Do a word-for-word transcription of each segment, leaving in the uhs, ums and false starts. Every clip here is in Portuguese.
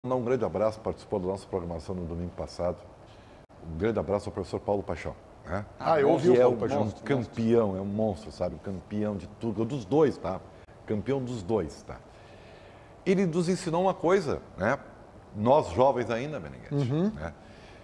Mandar um grande abraço, participou da nossa programação no domingo passado. Um grande abraço ao professor Paulo Paixão. Né? Ah, eu ouvi o é Paulo um Paixão. monstro, campeão, é um monstro, sabe? Campeão de tudo, dos dois, tá? Campeão dos dois, tá? Ele nos ensinou uma coisa, né? Nós jovens ainda, Meneghete, Uhum. né?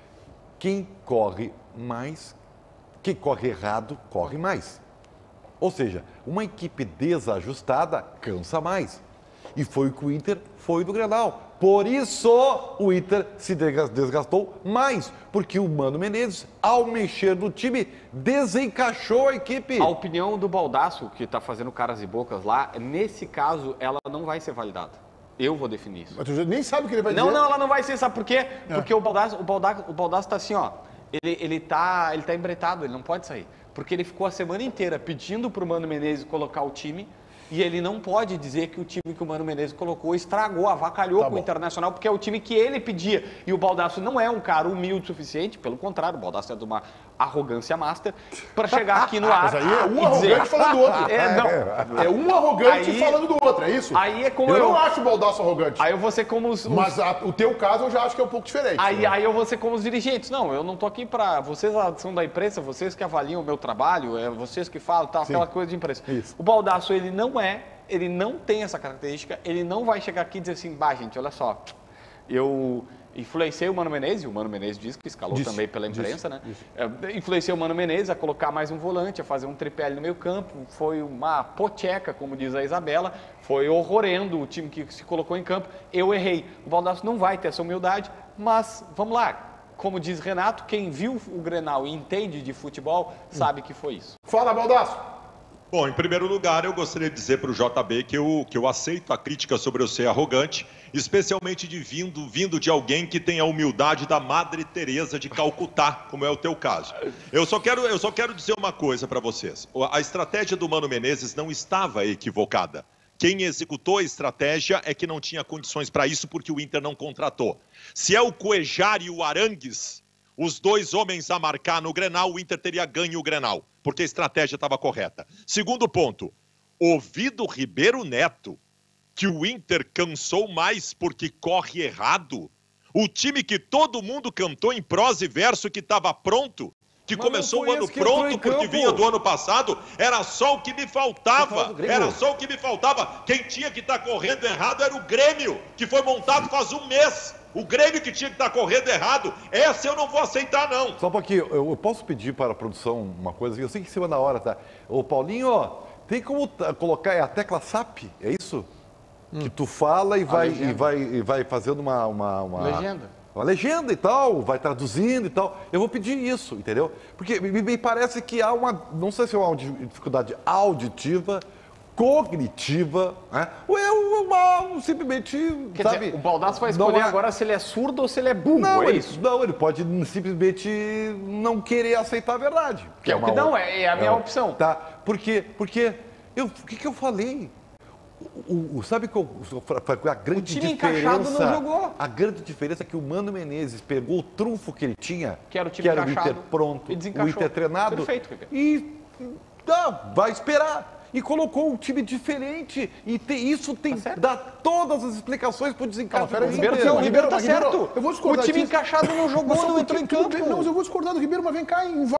Quem corre mais, quem corre errado, corre mais. Ou seja, uma equipe desajustada cansa mais. E foi o que o Inter foi do Grenal. Por isso, o Inter se desgastou mais. Porque o Mano Menezes, ao mexer no time, desencaixou a equipe. A opinião do Baldasso, que está fazendo caras e bocas lá, nesse caso, ela não vai ser validada. Eu vou definir isso. Mas tu já nem sabe o que ele vai Não, dizer. não, ela não vai ser. Sabe por quê? Porque o Baldasso, o Baldasso, o Baldasso tá assim, ó. Ele, ele, tá, ele tá embretado, ele não pode sair. Porque ele ficou a semana inteira pedindo pro Mano Menezes colocar o time. E ele não pode dizer que o time que o Mano Menezes colocou estragou, avacalhou Tá com bom. o Internacional, porque é o time que ele pedia. E o Baldasso não é um cara humilde o suficiente, pelo contrário, o Baldasso é de uma arrogância master, para chegar aqui no ar Mas aí é um e arrogante dizer... falando do outro. É, não. É um arrogante Aí- falando do outro, é isso? Aí é como eu, eu- não acho o Baldasso arrogante. Aí eu vou ser como os... os- Mas a- o teu caso eu já acho que é um pouco diferente. Aí, aí eu vou ser como os dirigentes. Não, eu não tô aqui para... Vocês são da imprensa, vocês que avaliam o meu trabalho, é vocês que falam, tal, Sim. aquela coisa de imprensa. Isso. O Baldasso, ele não é, ele não tem essa característica, ele não vai chegar aqui e dizer assim, bah, gente, olha só, eu influenciei o Mano Menezes, o Mano Menezes disse que escalou Disse, também pela disse, imprensa, né? disse. É, influenciei o Mano Menezes a colocar mais um volante, a fazer um tripé ali no meio campo, foi uma pocheca, como diz a Isabela, foi horrorendo o time que se colocou em campo, eu errei. O Baldasso não vai ter essa humildade, mas vamos lá, como diz Renato, quem viu o Grenal e entende de futebol, sabe que foi isso. Fala, Baldasso. Bom, em primeiro lugar, eu gostaria de dizer para o J B que eu, que eu aceito a crítica sobre eu ser arrogante, especialmente de vindo, vindo de alguém que tem a humildade da Madre Teresa de Calcutá, como é o teu caso. Eu só quero, eu só quero dizer uma coisa para vocês. A estratégia do Mano Menezes não estava equivocada. Quem executou a estratégia é que não tinha condições para isso porque o Inter não contratou. Se é o Cuejar e o Arangues, os dois homens a marcar no Grenal, o Inter teria ganho o Grenal, porque a estratégia estava correta. Segundo ponto, ouvi do Ribeiro Neto que o Inter cansou mais porque corre errado. O time que todo mundo cantou em prosa e verso que estava pronto, que Mas não começou foi o ano esse que entrou pronto em porque campo. vinha do ano passado, era só o que me Você fala faltava. do Grêmio. Era só o que me faltava. Quem tinha que estar correndo errado era o Grêmio, que foi montado faz um mês. O Grêmio que tinha que estar correndo errado. Essa eu não vou aceitar, não. Só um pouquinho, eu, eu posso pedir para a produção uma coisa? Eu sei que em cima da hora, tá? Ô, Paulinho, ó, tem como tá- colocar é a tecla S A P, é isso? Que tu fala e vai, legenda. e vai, e vai fazendo uma, uma, uma... Legenda. Uma legenda e tal, vai traduzindo e tal. Eu vou pedir isso, entendeu? Porque me, me parece que há uma, não sei se é uma audi- dificuldade auditiva, cognitiva, né? Ou é uma, simplesmente, Quer sabe? dizer, o Baldasso vai não escolher é- agora se ele é surdo ou se ele é burro, Não, é ele, isso? não, ele pode simplesmente não querer aceitar a verdade. Que é o uma que não, outra- é- é a minha opção. Tá, porque, porque eu, o que, que eu falei? O, o- o- sabe que eu, a grande O time encaixado diferença? não jogou. A grande diferença é que o Mano Menezes pegou o trunfo que ele tinha, Que era o time o encaixado, Inter pronto, e o desencaixou. Inter treinado, Perfeito, Ribeiro. e tá, vai esperar. E colocou um time diferente. E tem- isso tem Tá certo. dá todas as explicações para o desencaixe Ah, peraí, do Ribeiro, Inter. o Ribeiro tá Ribeiro, certo. eu vou discordar O time disso. encaixado não jogou, Mas só não um entrou em pouquinho, tudo campo. bem. Não, mas eu vou discordar do Ribeiro, mas vem cá, em